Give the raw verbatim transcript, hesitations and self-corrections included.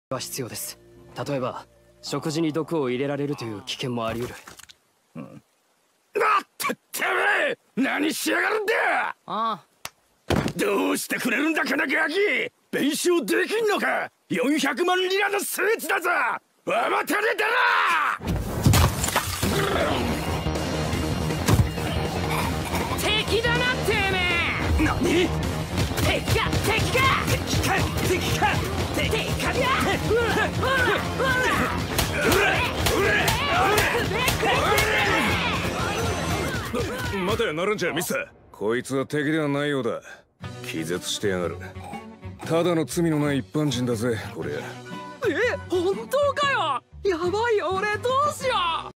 は必要です。例えば食事に毒を入れられるという危険もあり得る。 うん、なってってめえ、何しやがるんだ。 ああ、 どうしてくれるんだこのガキ。弁償できんのか。よんひゃくまんリラのスーツだぞ。わまたれだな。 敵だなてめえ。 何。 敵か敵か敵か敵か敵かだ。うらうらうら待てナランジャーミス。 こいつは敵ではないようだ。気絶してやがる。ただの罪のない一般人だぜこれ。 え、本当かよ。やばいよ俺どうしよう。